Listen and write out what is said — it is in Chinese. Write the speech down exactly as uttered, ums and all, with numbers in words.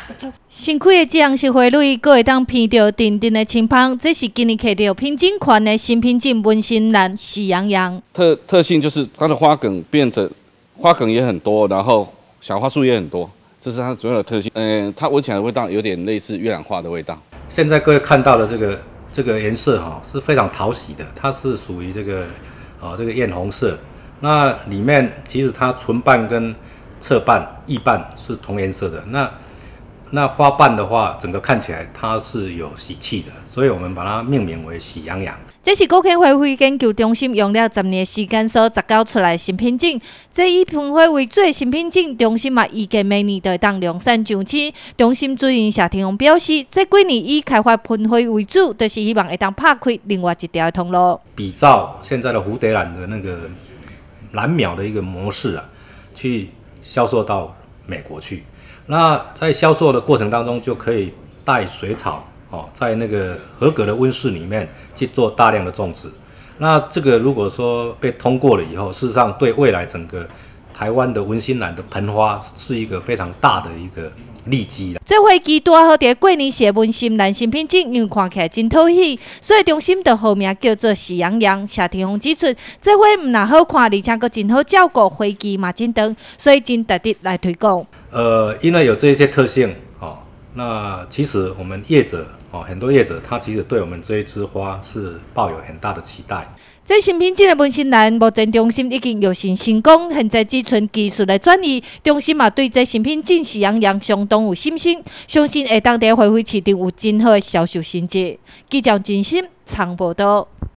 新开的这样式花蕊，阁会当闻到阵阵的清香，这是今年摕到品种款的新品种文心兰喜洋洋。 特特性就是它的花梗变成花梗也很多，然后小花束也很多，这是它主要的特性。嗯，它闻起来的味道有点类似月兰花的味道。 现在各位看到的这个这个颜色哈、哦、是非常讨喜的，它是属于这个哦这个艳红色。那里面其实它唇瓣跟侧瓣、翼瓣是同颜色的。那那花瓣的话，整个看起来它是有喜气的，所以我们把它命名为喜洋洋。 这是国科花卉研究中心用了十年的时间所杂交出来的新品种。这以喷花为主的新品种，中心嘛预计明年就会当量产上市。中心主任谢天龙表示，这几年以开发喷花为主，就是希望会当拍开另外一条通路。 比照现在的蝴蝶兰的那个兰苗的一个模式啊，去销售到美国去。那在销售的过程当中，就可以带水草哦，在那个合格的温室里面去做大量的种植。那这个如果说被通过了以后，事实上对未来整个台湾的文心兰的盆花是一个非常大的一个利基啦。 这花期大好伫过年时文心兰新品种，因为看起来真讨喜，所以中心就号名叫做喜洋洋。谢天鸿指出，这花唔但好看，而且佫真好照顾，花期嘛真长，所以真特地来推广。 呃，因为有这些特性哦，那其实我们业者哦，很多业者他其实对我们这一枝花是抱有很大的期待。 这新品种的文心兰，目前中心已经有新成功，现在只剩技术的转移。中心嘛对这新品种喜洋洋相当有信心，相信会当在花卉市场有真好的销售成绩。记者真心长报道。